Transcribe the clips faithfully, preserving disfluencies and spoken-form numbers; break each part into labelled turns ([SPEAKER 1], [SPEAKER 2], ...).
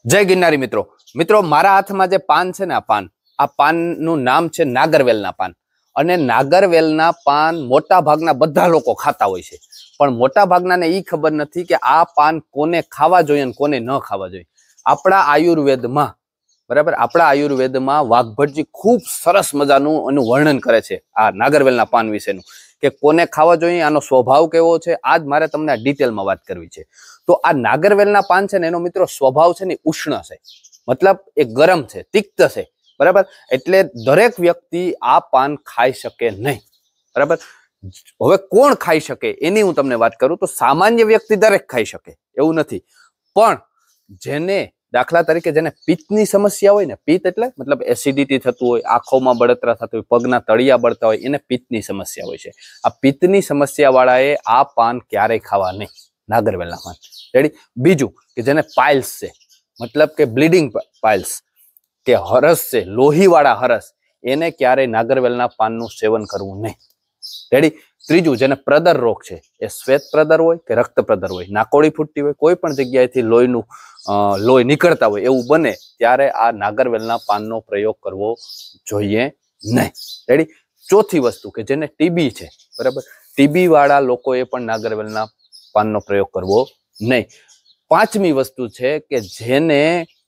[SPEAKER 1] जय गिरनारी मित्रों मित्रों मारा हाथ में जे पान है ने आ पान आ पान नु नाम है नागरवेलना पान। अने नागरवेलना पान मोटा भागना बधा लोको खाता होय छे, पण मोटा भागना ने ई खबर नथी के आ पान कोने खावा जोईए अने कोने न खावा जोईए। आपड़ा आयुर्वेद में बराबर आपड़ा आयुर्वेद में वाघभटजी खूब सरस मजानुं एनुं वर्णन करे छे आ नागरवेलना पान विशेनुं के कोने खावा जोईए, आनो स्वभाव केवो छे। आज मारे तमने आ डिटेल में बात करवी छे। तो आ नागरवेलना पान छे ने एनो मित्रों स्वभाव छे ने उष्ण छे, मतलब ए गरम छे, तिक्त छे बराबर। एटले दरेक व्यक्ति आ पान खाई शके नहीं बराबर। हवे कोण खाई शके एनी हूँ तमने बात करूं तो सामान्य व्यक्ति दरेक खाई शके एवुं नथी, पण जेने दाखला तरीके जेने पित्तनी समस्या होय ने, पित्त एटले मतलब एसिडिटी थतुं होय, आंखोमां बळतरा थतुं होय, पगना तळिया बळता होय, एने पित्तनी समस्या होय छे। आ पित्तनी समस्या वाळाए आ पान क्यारेय खावा नहीं, नागरवेलना पान। रेडी। बीजू के जेने पाइल्स छे, मतलब के ब्लीडिंग पाइल्स के हरस छे, लोहीवाळा हरस, एने क्यारेय नागरवेलना पाननुं सेवन करवुं नहीं। रेडी। त्रीजू जेने प्रदर रोग छे, ए श्वेत प्रदर होय के रक्त प्रदर होय, नाकोड़ी फूटती होय, कोई पण जग्याएथी लोहीनुं लोही निकळता होय एवुं बने त्यारे आ नागरवेलना पाननो प्रयोग करवो जोईए नहीं। रेडी। चौथी वस्तु के जेने टीबी छे बराबर, टीबी वाळा लोकोए पण नागरवेलना पाननो प्रयोग करवो नहीं। पांचमी वस्तु छे के जेने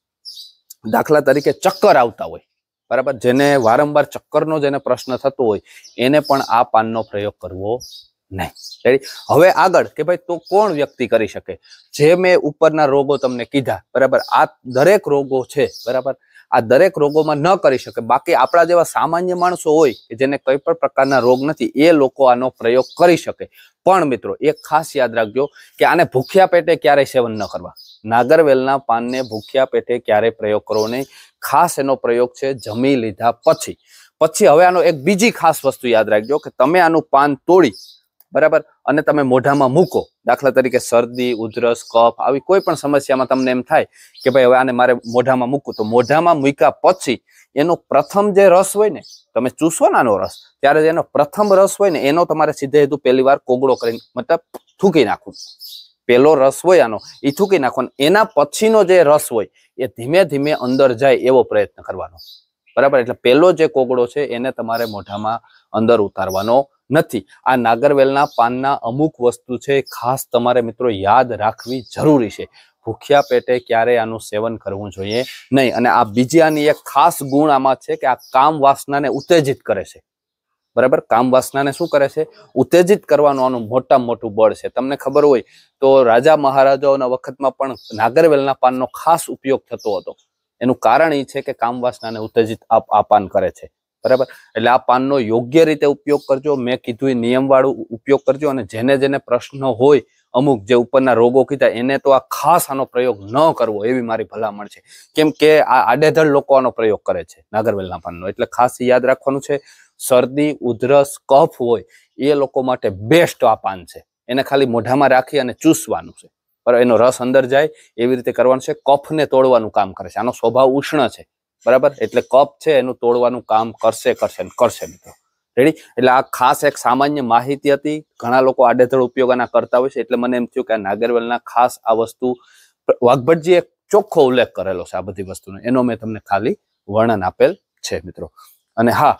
[SPEAKER 1] दाखला तरीके चक्कर आवता होय बराबर, जेने वारंवार चक्करनो जेने प्रश्न थतो होय एने पण आ पाननो प्रयोग करवो नहीं। रेडी। हवे आगळ के भाई तो कोण व्यक्ति करी शके, जे मैं उपरना रोगो तमने कीधा बराबर, आ दरेक रोगो छे बराबर, आ दरेक रोगों में न करी शके। बाकी आपड़ा जेवा सामान्य माणसो होय के जेने कई पण प्रकारना रोग नथी ए लोको आनो प्रयोग करी शके। पण मित्रों एक खास याद राखजो के आने भूख्या पेटे क्यारेय सेवन न करवा। नागरवेलना पान ने भूख्या पेटे क्यारेय प्रयोग करवो नहीं। खास एनो प्रयोग छे जमी लीधा पछी। पछी हवे आनो एक बीजी खास वस्तु याद राखजो के तमे आनुं पान तोड़ी बराबर अने तमे मोढामां मूको। दाखला तरीके शरदी, उधरस, कफ आवी कोई पण समस्यामां तमने एम थाय के भाई हवे आने मारे मोढामां मूकવું, तो मोढामां मूक्या पछी एनो प्रथम जे रस होय ने, तमे चूसो ने आनो रस, त्यारे एनो प्रथम रस होय ने एनो तमारे सीधे हीधुं पहेली वार कोगळो करीने मतलब थूकी नाखવું। पेलो रस होय आनो ई थूकी नाखो, एना पछीनो जे रस होय ए धीमे धीमे अंदर जाय एवो प्रयत्न करवानो बराबर। એટલે પેલો જે કોગળો છે એને તમારે મોઢામાં અંદર ઉતારવાનો નથી। આ નાગરવેલના પાનના અમુક વસ્તુ છે ખાસ તમારે મિત્રો યાદ રાખવી જરૂરી છે। ભૂખ્યા પેટે ક્યારે આનું સેવન કરવું જોઈએ નહીં। અને આ બીજી આની એક ખાસ ગુણ આમાં છે કે આ કામ વાસનાને ઉત્તેજિત કરે છે બરાબર। કામ વાસનાને શું કરે છે? ઉત્તેજિત કરવાનું આનું મોટા મોટું બળ છે। તમને ખબર હોય તો રાજા મહારાજાઓના વખતમાં પણ નાગરવેલના પાનનો ખાસ ઉપયોગ થતો હતો। એનું કારણ એ છે કે કામ વાસનાને ઉત્તેજિત આ પાન કરે છે બરાબર। એટલે આ પાનનો યોગ્ય રીતે ઉપયોગ કરજો। મેં કીધું એ નિયમવાળું ઉપયોગ કરજો। અને જેને જેને પ્રશ્ન હોય અમુક જે ઉપરના રોગો કીધા એને તો આ ખાસ આનો પ્રયોગ ન કરવો એવી મારી ભલામણ છે, કેમ કે આ આડેધડ લોકો આનો પ્રયોગ કરે છે નાગરવેલના પાનનો। એટલે ખાસ યાદ રાખવાનું છે, શરદી, ઉધરસ, કફ હોય એ લોકો માટે બેસ્ટ આ પાન છે। એને ખાલી મોઢામાં રાખી અને ચૂસવાનું છે, पर एनो रस अंदर जाए एवी रीते करवानुं छे। कफ ने तोड़वानुं काम करे छे। आनो स्वभाव उष्ण छे बराबर, एटले कफ छे एनुं तोड़वानुं काम करशे करशे करशे मित्रों। रेडी। एटले आ खास एक सामान्य माहिती हती। घणा लोको आडेधड़ उपयोग आना करता होय छे, एटले मने एम थयुं के आ नागरवेलना खास आ वस्तु वाघभटजीए ચોખ્ખો उल्लेख करेलो छे आ बधी वस्तुनो, एनो मैं तमने खाली वर्णन आपेल छे मित्रों। अने हाँ,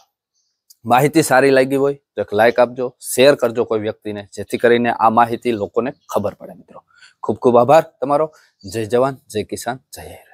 [SPEAKER 1] माहिती सारी लागी होय तो एक लाइक आपजो, शेर करजो कोई व्यक्तिने, जेथी करीने आ माहिती लोकोने खबर पड़े मित्रों। खूब खूब आभार तमारो। जय जवान, जय किसान, जय हिंद।